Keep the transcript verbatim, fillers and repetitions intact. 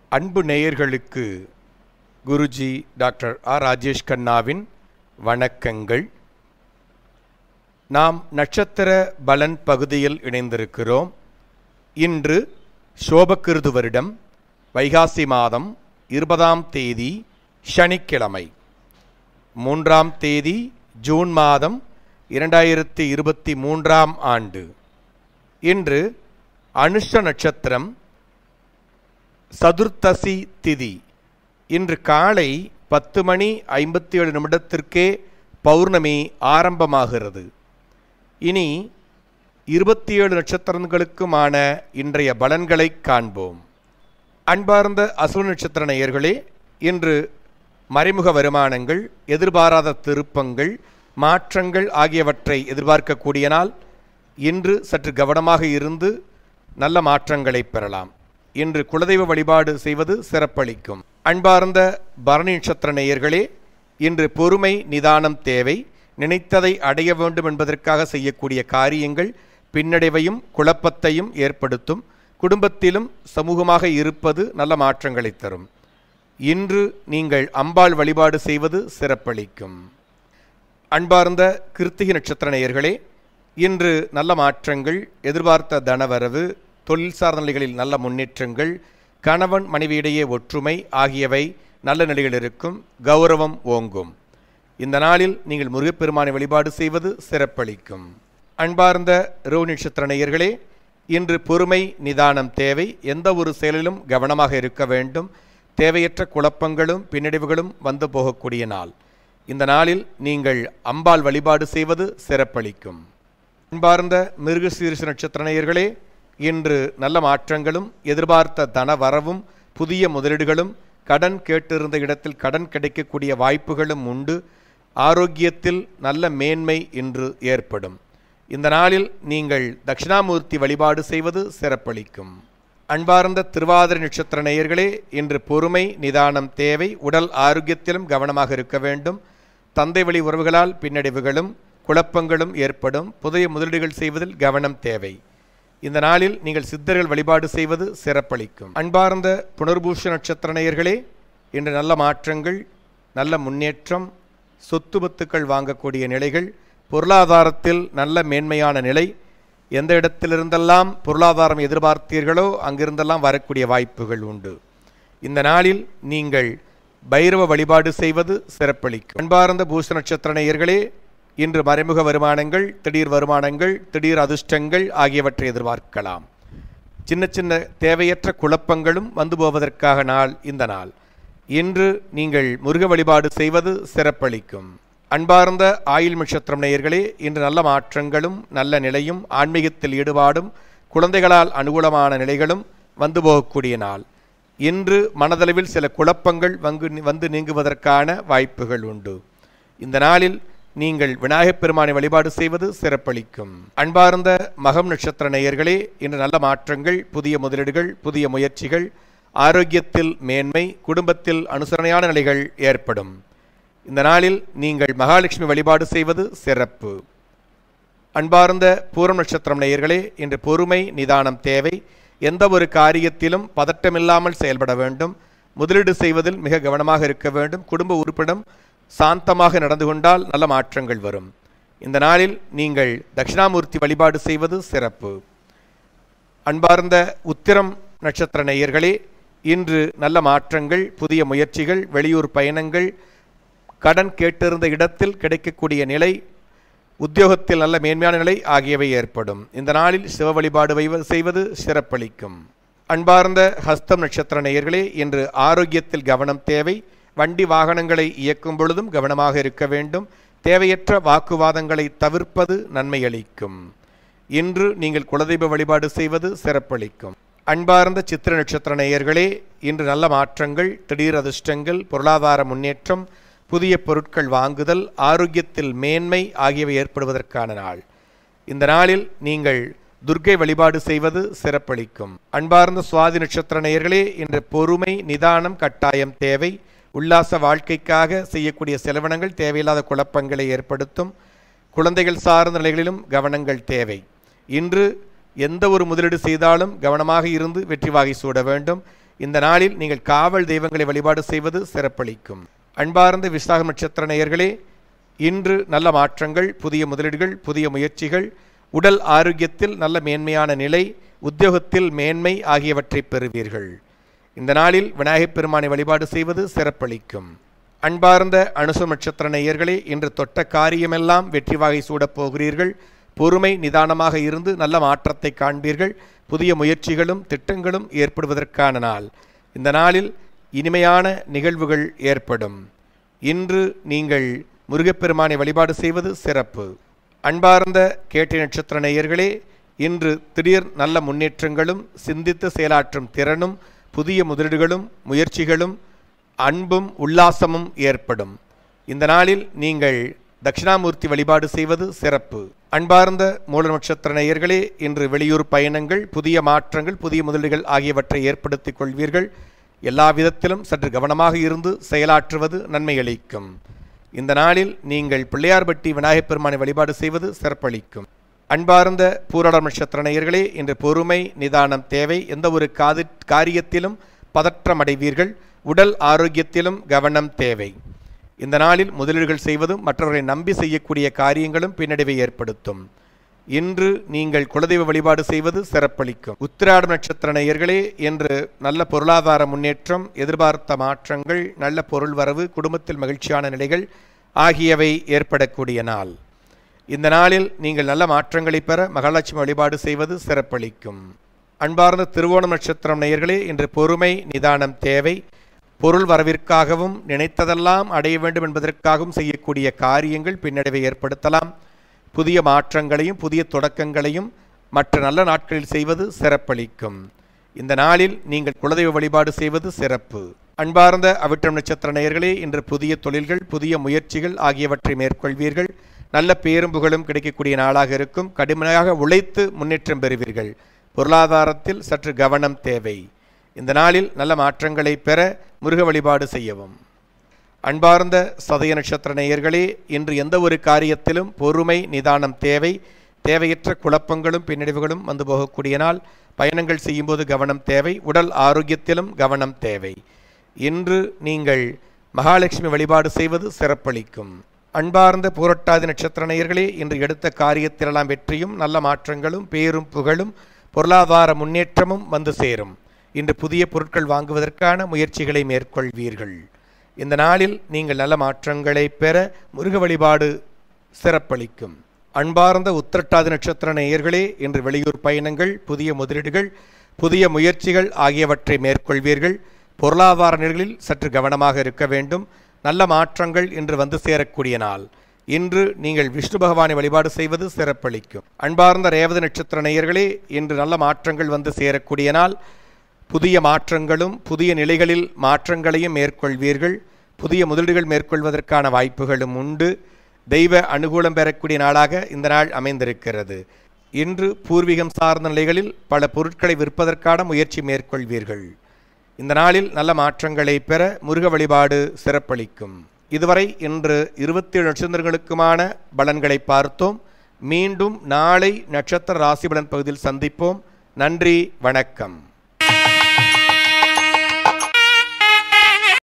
அன்பு நேயர்களுக்கு Guruji doctor R Rajesh கண்ணாவின் வணக்கங்கள். நாம் நட்சத்திர பலன் பகுதியில் இணைந்திருக்கிறோம். இன்று சோபகிருது வருடம் வைகாசி மாதம் இருபதாம் தேதி சனிக்கிழமை, மூன்றாம் தேதி ஜூன் மாதம் இரண்டாயிரத்தி இருபத்தி மூன்றாம் ஆண்டு. இன்று அனுஷ நட்சத்திரம், சதுர்த்தசி திதி. இன்று காலை பத்து மணி ஐம்பத்தி ஏழு நிமிடத்திற்கே பௌர்ணமி ஆரம்பமாகிறது. இனி இருபத்தி ஏழு நட்சத்திரங்களுக்குமான இன்றைய பலன்களை காண்போம். அன்பார்ந்த அசுர நட்சத்திர நேயர்களே, இன்று மறைமுக வருமானங்கள், எதிர்பாராத திருப்பங்கள், மாற்றங்கள் ஆகியவற்றை எதிர்பார்க்கக்கூடிய நாள். இன்று சற்று கவனமாக இருந்து நல்ல மாற்றங்களை பெறலாம். இன்று குலதெய்வ வழிபாடு செய்வது சிறப்பளிக்கும். அன்பார்ந்த பரணி நட்சத்திர நேயர்களே, இன்று பொறுமை நிதானம் தேவை. நினைத்ததை அடைய வேண்டும் என்பதற்காக செய்யக்கூடிய காரியங்கள் பின்னடைவையும் குழப்பத்தையும் ஏற்படுத்தும். குடும்பத்திலும் சமூகமாக இருப்பது நல்ல மாற்றங்களை தரும். இன்று நீங்கள் அம்பாள் வழிபாடு செய்வது சிறப்பளிக்கும். அன்பார்ந்த கிருத்திகை நட்சத்திர நேயர்களே, இன்று நல்ல மாற்றங்கள், எதிர்பார்த்த தனவரவு, தொழில் சார்ந்த நிலைகளில் நல்ல முன்னேற்றங்கள், கணவன் மனைவியிடையே ஒற்றுமை ஆகியவை நல்ல நிலையில் இருக்கும். கௌரவம் ஓங்கும். இந்த நாளில் நீங்கள் முருகப்பெருமானை வழிபாடு செய்வது சிறப்பளிக்கும். அன்பார்ந்த ரோஹிணி நட்சத்திர நேயர்களே, இன்று பொறுமை நிதானம் தேவை. எந்த ஒரு செயலிலும் கவனமாக இருக்க வேண்டும். தேவையற்ற குழப்பங்களும் பின்னடைவுகளும் வந்து போகக்கூடிய நாள். இந்த நாளில் நீங்கள் அம்பாள் வழிபாடு செய்வது சிறப்பளிக்கும். அன்பார்ந்த மிருகசீரிஷ நட்சத்திர நேயர்களே, இன்று நல்ல மாற்றங்களும், எதிர்பார்த்த தன வரவும், புதிய முதலீடுகளும், கடன் கேட்டிருந்த இடத்தில் கடன் கிடைக்கக்கூடிய வாய்ப்புகளும் உண்டு. ஆரோக்கியத்தில் நல்ல மேன்மை இன்று ஏற்படும். இந்த நாளில் நீங்கள் தட்சிணாமூர்த்தி வழிபாடு செய்வது சிறப்பளிக்கும். அன்பார்ந்த திருவாதிரை நட்சத்திர நேயர்களே, இன்று பொறுமை நிதானம் தேவை. உடல் ஆரோக்கியத்திலும் கவனமாக இருக்க வேண்டும். தந்தை வழி உறவுகளால் பின்னடைவுகளும் குழப்பங்களும் ஏற்படும். புதிய முதலீடுகள் செய்வதில் கவனம் தேவை. இந்த நாளில் நீங்கள் சித்தர்கள் வழிபாடு செய்வது சிறப்பளிக்கும். அன்பார்ந்த புனர்பூஷ நட்சத்திர நேயர்களே, இன்று நல்ல மாற்றங்கள், நல்ல முன்னேற்றம், சொத்து பத்துக்கள் வாங்கக்கூடிய நிலைகள், பொருளாதாரத்தில் நல்ல மேன்மையான நிலை. எந்த இடத்திலிருந்தெல்லாம் பொருளாதாரம் எதிர்பார்த்தீர்களோ அங்கிருந்தெல்லாம் வரக்கூடிய வாய்ப்புகள் உண்டு. இந்த நாளில் நீங்கள் பைரவ வழிபாடு செய்வது சிறப்பளிக்கும். அன்பார்ந்த பூச நட்சத்திர நேயர்களே, இன்று மறைமுக வருமானங்கள், திடீர் வருமானங்கள், திடீர் அதிர்ஷ்டங்கள் ஆகியவற்றை எதிர்பார்க்கலாம். சின்ன சின்ன தேவையற்ற குழப்பங்களும் வந்து போவதற்காக நாள் இந்த நாள். இன்று நீங்கள் முருக வழிபாடு செய்வது சிறப்பளிக்கும். அன்பார்ந்த ஆயுள் நட்சத்திரம் நேயர்களே, இன்று நல்ல மாற்றங்களும் நல்ல நிலையும், ஆன்மீகத்தில் ஈடுபாடும், குழந்தைகளால் அனுகூலமான நிலைகளும் வந்து போகக்கூடிய நாள். இன்று மனதளவில் சில குழப்பங்கள் வந்து வந்து நீங்குவதற்கான வாய்ப்புகள் உண்டு. இந்த நாளில் நீங்கள் விநாயகப் பெருமானை வழிபாடு செய்வது சிறப்பளிக்கும். அன்பார்ந்த மகம் நட்சத்திர நேயர்களே, இன்று நல்ல மாற்றங்கள், புதிய முதலீடுகள், புதிய முயற்சிகள், ஆரோக்கியத்தில் மேன்மை, குடும்பத்தில் அனுசரணையான நிலைகள் ஏற்படும். இந்த நாளில் நீங்கள் மகாலட்சுமி வழிபாடு செய்வது சிறப்பு. அன்பார்ந்த பூரம் நட்சத்திரம் நேயர்களே, இன்று பொறுமை நிதானம் தேவை. எந்த ஒரு காரியத்திலும் பதட்டமில்லாமல் செயல்பட வேண்டும். முதலீடு செய்வதில் மிக கவனமாக இருக்க வேண்டும். குடும்ப உறுப்பிடம் சாந்தமாக நடந்து கொண்டால் நல்ல மாற்றங்கள் வரும். இந்த நாளில் நீங்கள் தட்சிணாமூர்த்தி வழிபாடு செய்வது சிறப்பு. அன்பார்ந்த உத்திரம் நட்சத்திர நேயர்களே, இன்று நல்ல மாற்றங்கள், புதிய முயற்சிகள், வெளியூர் பயணங்கள், கடன் கேட்டிருந்த இடத்தில் கிடைக்கக்கூடிய நிலை, உத்தியோகத்தில் நல்ல மேன்மையான நிலை ஆகியவை ஏற்படும். இந்த நாளில் சிவ வழிபாடு செய்வது சிறப்பளிக்கும். அன்பார்ந்த ஹஸ்தம் நட்சத்திர நேயர்களே, இன்று ஆரோக்கியத்தில் கவனம் தேவை. வண்டி வாகனங்களை இயக்கும் பொழுதும் கவனமாக இருக்க வேண்டும். தேவையற்ற வாக்குவாதங்களை தவிர்ப்பது நன்மை அளிக்கும். இன்று நீங்கள் குலதெய்வ வழிபாடு செய்வது சிறப்பளிக்கும். அன்பார்ந்த சித்திர நட்சத்திர நேயர்களே, இன்று நல்ல மாற்றங்கள், திடீர் அதிர்ஷ்டங்கள், பொருளாதார முன்னேற்றம், புதிய பொருட்கள் வாங்குதல், ஆரோக்கியத்தில் மேன்மை ஆகியவை ஏற்படுவதற்கான நாள். இந்த நாளில் நீங்கள் துர்க்கை வழிபாடு செய்வது சிறப்பளிக்கும். அன்பார்ந்த சுவாதி நட்சத்திர நேயர்களே, இன்று பொறுமை நிதானம் கட்டாயம் தேவை. உல்லாச வாழ்க்கைக்காக செய்யக்கூடிய செலவினங்கள் தேவையில்லாத குழப்பங்களை ஏற்படுத்தும். குழந்தைகள் சார்ந்த நிலைகளிலும் கவனங்கள் தேவை. இன்று எந்த ஒரு முதலீடு செய்தாலும் கவனமாக இருந்து வெற்றி வாகை சூட வேண்டும். இந்த நாளில் நீங்கள் காவல் தெய்வங்களை வழிபாடு செய்வது சிறப்பளிக்கும். அன்பார்ந்த விசாகம் நட்சத்திர நேயர்களே, இன்று நல்ல மாற்றங்கள், புதிய முதலீடுகள், புதிய முயற்சிகள், உடல் ஆரோக்கியத்தில் நல்ல மேன்மையான நிலை, உத்தியோகத்தில் மேன்மை ஆகியவற்றை பெறுவீர்கள். இந்த நாளில் விநாயகப் பெருமானை வழிபாடு செய்வது சிறப்பளிக்கும். அன்பார்ந்த அனுசம் நட்சத்திர நேயர்களே, இன்று தொட்ட காரியமெல்லாம் வெற்றி வாகை சூடப் போகிறீர்கள். பொறுமை நிதானமாக இருந்து நல்ல மாற்றத்தை காண்பீர்கள். புதிய முயற்சிகளும் திட்டங்களும் ஏற்படுவதற்கான நாள். இந்த நாளில் இனிமையான நிகழ்வுகள் ஏற்படும். இன்று நீங்கள் முருகப்பெருமானை வழிபாடு செய்வது சிறப்பு. அன்பார்ந்த கேட்டை நட்சத்திர நேயர்களே, இன்று திடீர் நல்ல முன்னேற்றங்களும் சிந்தித்து செயலாற்றும் திறனும் புதிய முதலீடுகளும் முயற்சிகளும் அன்பும் உல்லாசமும் ஏற்படும். இந்த நாளில் நீங்கள் தட்சிணாமூர்த்தி வழிபாடு செய்வது சிறப்பு. அன்பார்ந்த மூல நட்சத்திர நேயர்களே, இன்று வெளியூர் பயணங்கள், புதிய மாற்றங்கள், புதிய முதலீடுகள் ஆகியவற்றை ஏற்படுத்திக் கொள்வீர்கள். எல்லா விதத்திலும் சற்று கவனமாக இருந்து செயலாற்றுவது நன்மை அளிக்கும். இந்த நாளில் நீங்கள் பிள்ளையார்பட்டி விநாயகப் பெருமானை வழிபாடு செய்வது சிறப்பளிக்கும். அன்பார்ந்த பூராட நட்சத்திர நேயர்களே, இன்று பொறுமை நிதானம் தேவை. எந்த ஒரு காது காரியத்திலும் பதற்றம் அடைவீர்கள். உடல் ஆரோக்கியத்திலும் கவனம் தேவை. இந்த நாளில் முதலீடுகள் செய்வதும் மற்றவர்களை நம்பி செய்யக்கூடிய காரியங்களும் பின்னடைவை ஏற்படுத்தும். இன்று நீங்கள் குலதெய்வ வழிபாடு செய்வது சிறப்பளிக்கும். உத்திராடம் நட்சத்திர நேயர்களே, இன்று நல்ல பொருளாதார முன்னேற்றம், எதிர்பார்த்த மாற்றங்கள், நல்ல பொருள் வரவு, குடும்பத்தில் மகிழ்ச்சியான நிலைகள் ஆகியவை ஏற்படக்கூடிய நாள். இந்த நாளில் நீங்கள் நல்ல மாற்றங்களை பெற மகாலட்சுமி வழிபாடு செய்வது சிறப்பளிக்கும். அன்பார்ந்த திருவோணம் நட்சத்திரம் நேயர்களே, இன்று பொறுமை நிதானம் தேவை. பொருள் வரவிற்காகவும் நினைத்ததெல்லாம் அடைய வேண்டும் என்பதற்காகவும் செய்யக்கூடிய காரியங்கள் பின்னடைவை ஏற்படுத்தலாம். புதிய மாற்றங்களையும் புதிய தொடக்கங்களையும் மற்ற நல்ல நாட்களில் செய்வது சிறப்பளிக்கும். இந்த நாளில் நீங்கள் குலதெய்வ வழிபாடு செய்வது சிறப்பு. அன்பார்ந்த அவிட்டம் நட்சத்திர நேயர்களே, இன்று புதிய தொழில்கள், புதிய முயற்சிகள் ஆகியவற்றை மேற்கொள்வீர்கள். நல்ல பேரும் புகழும் கிடைக்கக்கூடிய நாளாக இருக்கும். கடுமையாக உழைத்து முன்னேற்றம் பெறுவீர்கள். பொருளாதாரத்தில் சற்று கவனம் தேவை. இந்த நாளில் நல்ல மாற்றங்களை பெற முருக வழிபாடு செய்யவும். அன்பார்ந்த சதய நட்சத்திர நேயர்களே, இன்று எந்த ஒரு காரியத்திலும் பொறுமை நிதானம் தேவை. தேவையற்ற குழப்பங்களும் பின்னடைவுகளும் வந்து போகக்கூடிய நாள். பயணங்கள் செய்யும்போது கவனம் தேவை. உடல் ஆரோக்கியத்திலும் கவனம் தேவை. இன்று நீங்கள் மகாலட்சுமி வழிபாடு செய்வது சிறப்பளிக்கும். அன்பார்ந்த பூரட்டாதி நட்சத்திர நேயர்களே, இன்று எடுத்த காரியத்திலெல்லாம் வெற்றியும் நல்ல மாற்றங்களும் பேரும் புகழும் பொருளாதார முன்னேற்றமும் வந்து சேரும். இன்று புதிய பொருட்கள் வாங்குவதற்கான முயற்சிகளை மேற்கொள்வீர்கள். இந்த நாளில் நீங்கள் நல்ல மாற்றங்களை பெற முருக வழிபாடு சிறப்பளிக்கும். அன்பார்ந்த உத்திரட்டாதி நட்சத்திர நேயர்களே, இன்று வெளியூர் பயணங்கள், புதிய முதலீடுகள், புதிய முயற்சிகள் ஆகியவற்றை மேற்கொள்வீர்கள். பொருளாதார நிலைகளில் சற்று கவனமாக இருக்க வேண்டும். நல்ல மாற்றங்கள் இன்று வந்து சேரக்கூடிய நாள். இன்று நீங்கள் விஷ்ணு பகவானை வழிபாடு செய்வது சிறப்பளிக்கும். அன்பார்ந்த ரேவதி நட்சத்திர நேயர்களே, இன்று நல்ல மாற்றங்கள் வந்து சேரக்கூடிய நாள். புதிய மாற்றங்களும் புதிய நிலைகளில் மாற்றங்களையும் மேற்கொள்வீர்கள். புதிய முதலீடுகள் மேற்கொள்வதற்கான வாய்ப்புகளும் உண்டு. தெய்வ அனுகூலம் பெறக்கூடிய நாளாக இந்த நாள் அமைந்திருக்கிறது. இன்று பூர்வீகம் சார்ந்த நிலைகளில் பல பொருட்களை விற்பதற்கான முயற்சி மேற்கொள்வீர்கள். இந்த நாளில் நல்ல மாற்றங்களை பெற முருக வழிபாடு சிறப்பளிக்கும். இதுவரை இன்று இருபத்தி ஏழு நட்சத்திரங்களுக்குமான பலன்களை பார்த்தோம். மீண்டும் நாளை நட்சத்திர ராசி பலன் பகுதியில் சந்திப்போம். நன்றி, வணக்கம்.